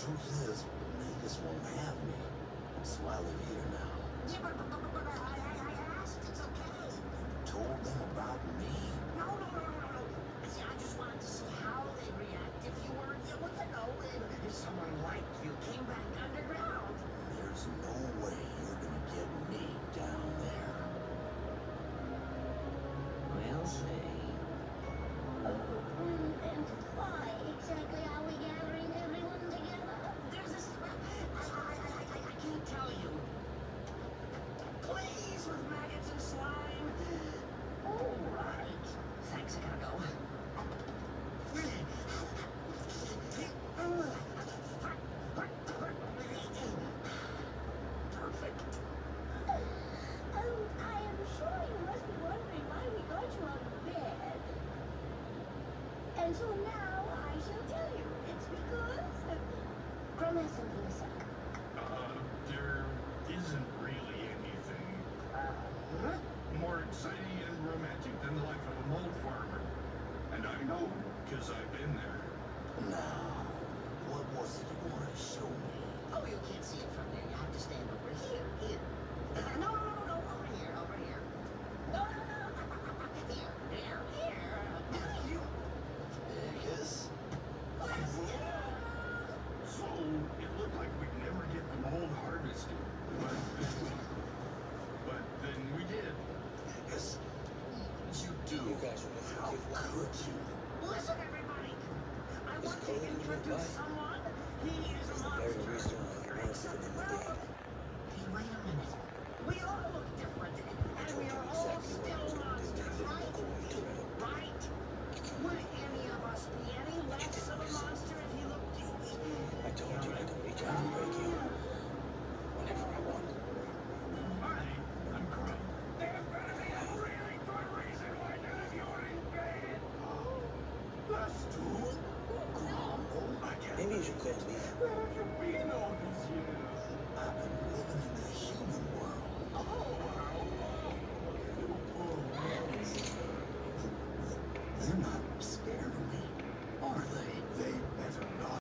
Truth is, Magus won't have me, so I live here now. Yeah, but I asked. It's okay. You told them about me? No. See, I just wanted to see how they'd react if you were, well, you know, if someone like you came back underground. There's no way you're gonna get me down there. We'll see. And why exactly are we gathering everyone together? There's this... I can't tell you. Please, with maggots and slime. All right. Thanks, I gotta go. Perfect. Oh, I am sure you must be wondering why we got you out of bed. And so now I shall tell you. It's because... Crumb has something to say. There isn't really anything more exciting and romantic than the life of a mold farmer. And I know, because I've been there. Now, what was it you wanted to show me? Oh, you can't see it from there. You have to stand over here. No, over here. No. Here. You. Magus? Let's go. So, it looked like we'd never get the mold harvested. But then we did. Magus, what you do? You guys will How never forgive could you? Listen, everybody. I want to Cody introduce nearby? someone. He is a That's the very monster. reason why I wanted to live in the day. Hey, wait a minute. We all look different, and we are all exactly what I still was gonna do monsters, to right? Cold Trail. Right? Would any of us be any less of a monster if he looked... I told you I could reach out and break you whenever I want. Hi, I'm Crumb. There's better be a really good reason why none of you are in bed. Us two? Grumble? I can't Maybe you should call me. Where have you been all these years? I've been living in the human world. Oh, They're not